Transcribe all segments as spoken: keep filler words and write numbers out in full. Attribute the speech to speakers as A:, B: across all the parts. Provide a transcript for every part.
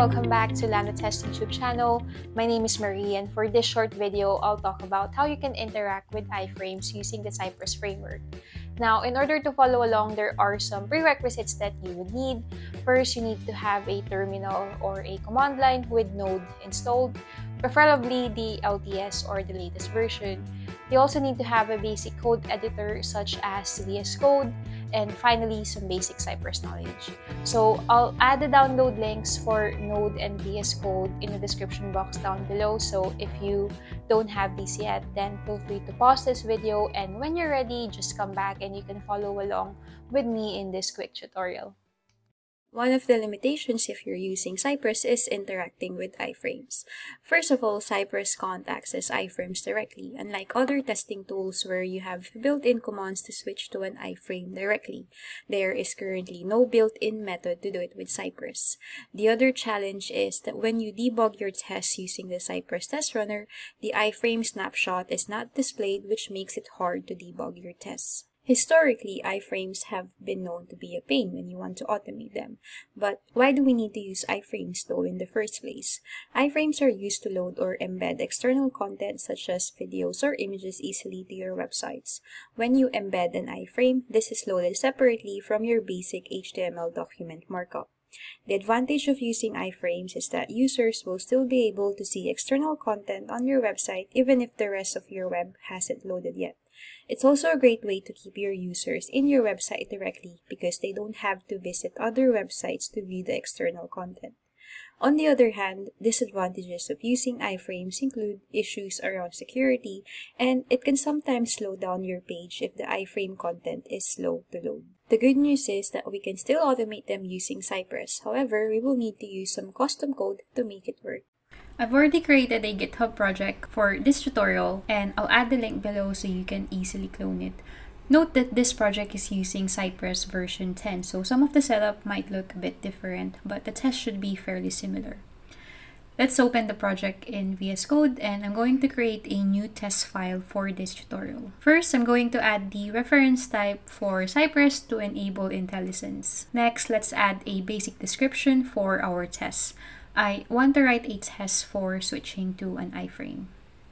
A: welcome back to 𝒊𝒇𝒓𝒂𝒐𝒆 YouTube channel. My name is Marie, and for this short video, I'll talk about how you can interact with iFrames using the Cypress Framework. Now, in order to follow along, there are some prerequisites that you would need. First, you need to have a terminal or a command line with Node installed, preferably the L T S or the latest version. You also need to have a basic code editor such as V S Code, and finally, some basic Cypress knowledge. So I'll add the download links for Node and V S Code in the description box down below. So if you don't have these yet, then feel free to pause this video, and when you're ready, just come back and you can follow along with me in this quick tutorial.
B: One of the limitations if you're using Cypress is interacting with iFrames. First of all, Cypress can't access iFrames directly, unlike other testing tools where you have built-in commands to switch to an iFrame directly. There is currently no built-in method to do it with Cypress. The other challenge is that when you debug your tests using the Cypress test runner, the iFrame snapshot is not displayed, which makes it hard to debug your tests. Historically, iFrames have been known to be a pain when you want to automate them. But why do we need to use iFrames though in the first place? iFrames are used to load or embed external content such as videos or images easily to your websites. When you embed an iFrame, this is loaded separately from your basic H T M L document markup. The advantage of using iFrames is that users will still be able to see external content on your website even if the rest of your web hasn't loaded yet. It's also a great way to keep your users in your website directly because they don't have to visit other websites to view the external content. On the other hand, disadvantages of using iFrames include issues around security, and it can sometimes slow down your page if the iFrame content is slow to load. The good news is that we can still automate them using Cypress. However, we will need to use some custom code to make it work.
C: I've already created a GitHub project for this tutorial, and I'll add the link below so you can easily clone it. Note that this project is using Cypress version ten, so some of the setup might look a bit different, but the test should be fairly similar. Let's open the project in V S Code, and I'm going to create a new test file for this tutorial. First, I'm going to add the reference type for Cypress to enable IntelliSense. Next, let's add a basic description for our tests. I want to write a test for switching to an iFrame.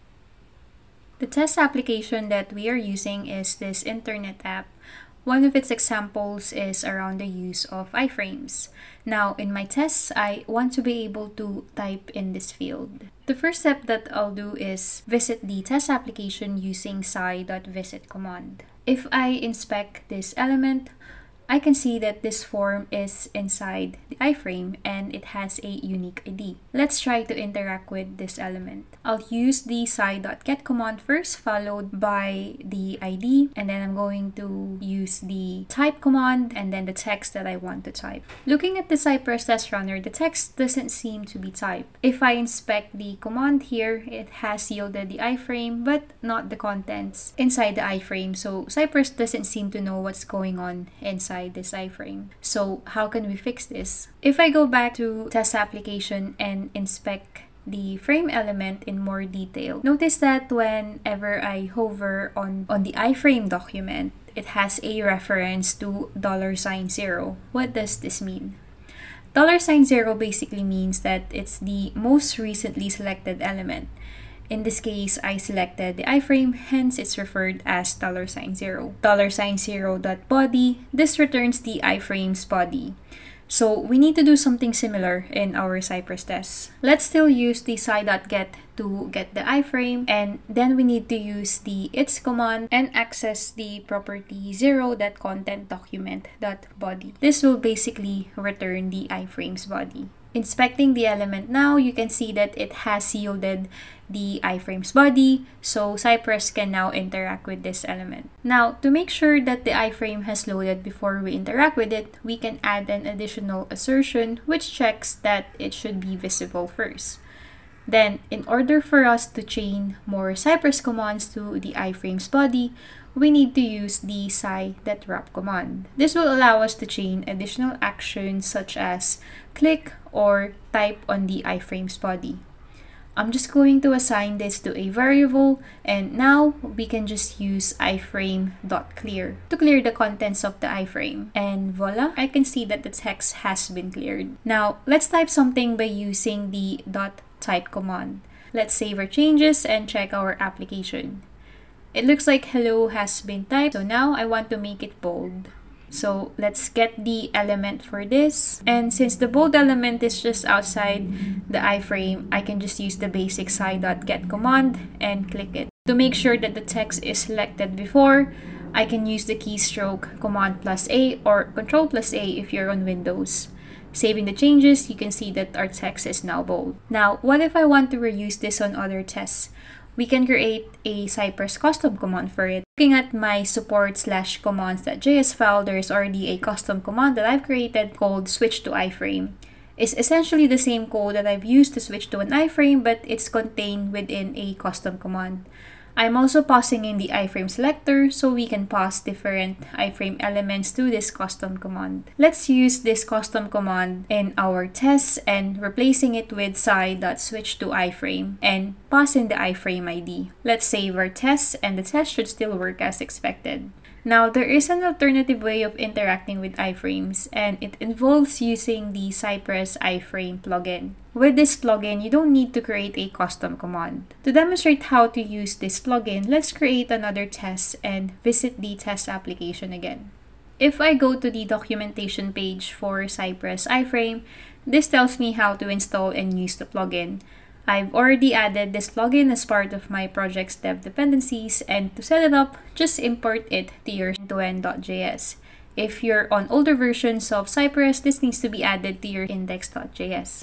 C: The test application that we are using is this internet app. One of its examples is around the use of iFrames. Now, in my tests, I want to be able to type in this field. The first step that I'll do is visit the test application using cy.visit command. If I inspect this element, I can see that this form is inside the iFrame and it has a unique I D. Let's try to interact with this element. I'll use the cy.get command first, followed by the I D, and then I'm going to use the type command and then the text that I want to type. Looking at the Cypress test runner, the text doesn't seem to be typed. If I inspect the command here, it has yielded the iFrame but not the contents inside the iFrame, so Cypress doesn't seem to know what's going on inside this iFrame. So how can we fix this? If I go back to test application and inspect the frame element in more detail, notice that whenever I hover on, on the iFrame document, it has a reference to dollar sign zero. What does this mean? Dollar sign zero basically means that it's the most recently selected element. In this case, I selected the iFrame, hence it's referred as dollar sign zero. dollar sign zero.body, this returns the iFrame's body. So we need to do something similar in our Cypress tests. Let's still use the cy.get to get the iFrame, and then we need to use the its command and access the property zero.content_document.body. This will basically return the iFrame's body. Inspecting the element now, you can see that it has yielded the iFrame's body, so Cypress can now interact with this element. Now, to make sure that the iFrame has loaded before we interact with it, we can add an additional assertion which checks that it should be visible first. Then, in order for us to chain more Cypress commands to the iFrame's body, we need to use the cy.wrap command. This will allow us to chain additional actions such as click or type on the iFrame's body. I'm just going to assign this to a variable, and now we can just use iframe.clear to clear the contents of the iframe. And voila, I can see that the text has been cleared. Now, let's type something by using the .type command. Let's save our changes and check our application. It looks like hello has been typed, so now I want to make it bold. So let's get the element for this. And since the bold element is just outside the iframe, I can just use the basic cy.get command and click it. To make sure that the text is selected before, I can use the keystroke command plus A or control plus A if you're on Windows. Saving the changes, you can see that our text is now bold. Now, what if I want to reuse this on other tests? We can create a Cypress custom command for it. Looking at my support slash commands.js file, there is already a custom command that I've created called switch to iframe. It's essentially the same code that I've used to switch to an iframe, but it's contained within a custom command. I'm also passing in the iframe selector so we can pass different iframe elements to this custom command. Let's use this custom command in our tests and replacing it with cy.switch to iframe and pass in the iframe I D. Let's save our tests and the test should still work as expected. Now, there is an alternative way of interacting with iframes, and it involves using the cypress-iframe plugin. With this plugin, you don't need to create a custom command. To demonstrate how to use this plugin, let's create another test and visit the test application again. If I go to the documentation page for Cypress-iframe, this tells me how to install and use the plugin. I've already added this plugin as part of my project's dev dependencies, and to set it up, just import it to your end-to-end.js. If you're on older versions of Cypress, this needs to be added to your index.js.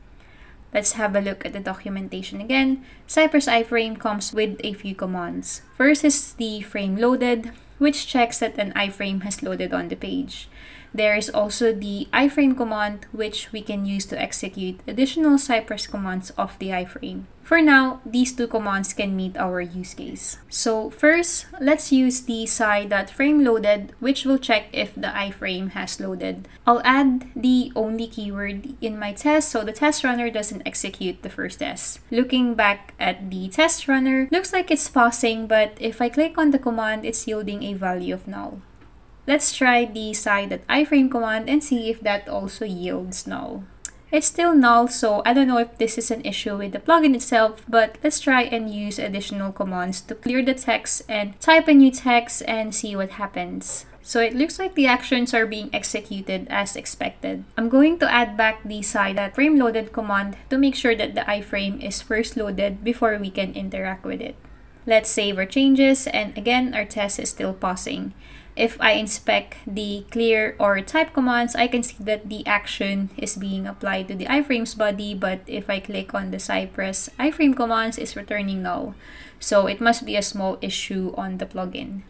C: Let's have a look at the documentation again. Cypress-iframe comes with a few commands. First is the frame loaded, which checks that an iframe has loaded on the page. There is also the iframe command, which we can use to execute additional Cypress commands of the iframe. For now, these two commands can meet our use case. So first, let's use the cy.frameLoaded, which will check if the iframe has loaded. I'll add the only keyword in my test so the test runner doesn't execute the first test. Looking back at the test runner, looks like it's passing, but if I click on the command, it's yielding a value of null. Let's try the cy.iframe command and see if that also yields null. It's still null, so I don't know if this is an issue with the plugin itself, but let's try and use additional commands to clear the text and type a new text and see what happens. So it looks like the actions are being executed as expected. I'm going to add back the cy.frameLoaded command to make sure that the iframe is first loaded before we can interact with it. Let's save our changes, and again, our test is still passing. If I inspect the clear or type commands, I can see that the action is being applied to the iframe's body, but if I click on the Cypress iframe commands, it's returning null. So it must be a small issue on the plugin.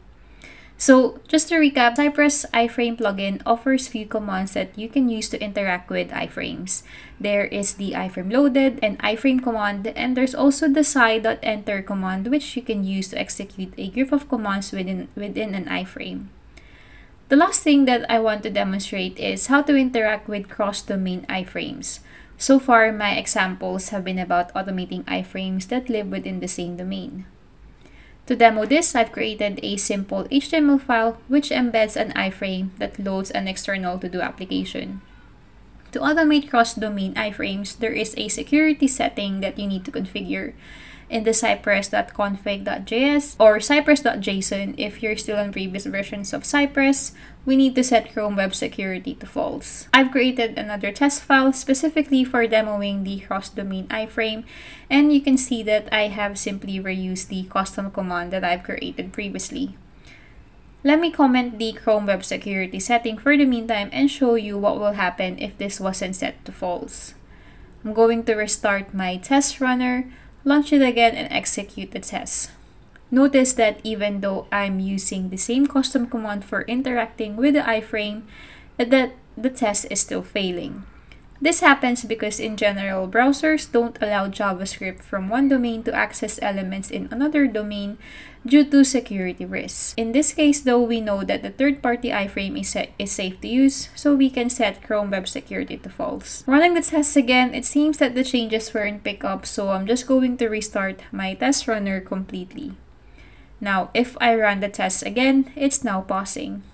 C: So just to recap, Cypress iframe plugin offers few commands that you can use to interact with iframes. There is the iframe loaded and iframe command, and there's also the cy.enter command, which you can use to execute a group of commands within, within an iframe. The last thing that I want to demonstrate is how to interact with cross-domain iframes. So far, my examples have been about automating iframes that live within the same domain. To demo this, I've created a simple H T M L file which embeds an iframe that loads an external to-do application. To automate cross-domain iframes, there is a security setting that you need to configure in the cypress.config.js or cypress.json. If you're still on previous versions of Cypress, we need to set Chrome Web Security to false. I've created another test file specifically for demoing the cross-domain iframe, and you can see that I have simply reused the custom command that I've created previously. Let me comment the Chrome Web Security setting for the meantime and show you what will happen if this wasn't set to false. I'm going to restart my test runner, launch it again, and execute the test. Notice that even though I'm using the same custom command for interacting with the iframe, that the test is still failing. This happens because in general, browsers don't allow JavaScript from one domain to access elements in another domain due to security risks. In this case though, we know that the third-party iframe is, is safe to use, so we can set Chrome Web Security to false. Running the tests again, it seems that the changes weren't picked up, so I'm just going to restart my test runner completely. Now, if I run the test again, it's now pausing.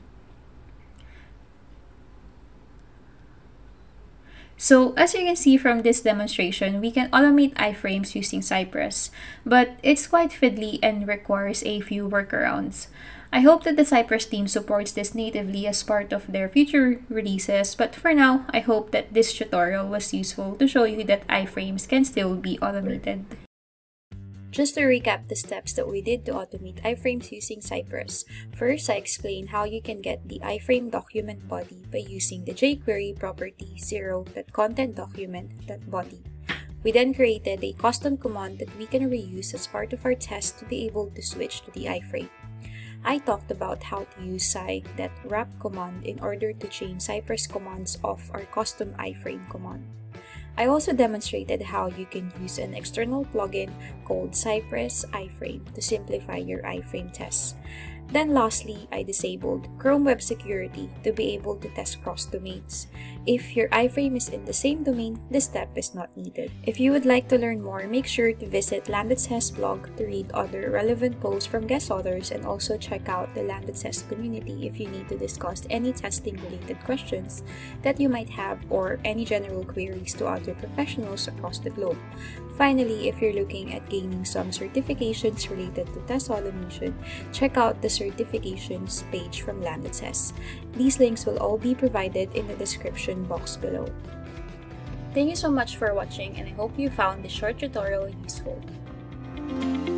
C: So, as you can see from this demonstration, we can automate iframes using Cypress, but it's quite fiddly and requires a few workarounds. I hope that the Cypress team supports this natively as part of their future releases, but for now, I hope that this tutorial was useful to show you that iframes can still be automated.
B: Just to recap the steps that we did to automate iframes using Cypress. First, I explained how you can get the iframe document body by using the jQuery property zero.contentDocument.body. We then created a custom command that we can reuse as part of our test to be able to switch to the iframe. I talked about how to use cy.wrap command in order to change Cypress commands of our custom iframe command. I also demonstrated how you can use an external plugin called cypress-iframe to simplify your iframe tests. Then lastly, I disabled Chrome Web Security to be able to test cross-domains. If your iframe is in the same domain, this step is not needed. If you would like to learn more, make sure to visit 𝒊𝒂𝒓𝒂𝒌𝒆 blog to read other relevant posts from guest authors, and also check out the 𝒊𝒂𝒂𝒃 community if you need to discuss any testing-related questions that you might have or any general queries to other professionals across the globe. Finally, if you're looking at gaining some certifications related to test automation, check out the certifications page from 𝒊𝒂𝒂𝒃. These links will all be provided in the description box below. Thank you so much for watching, and I hope you found this short tutorial useful.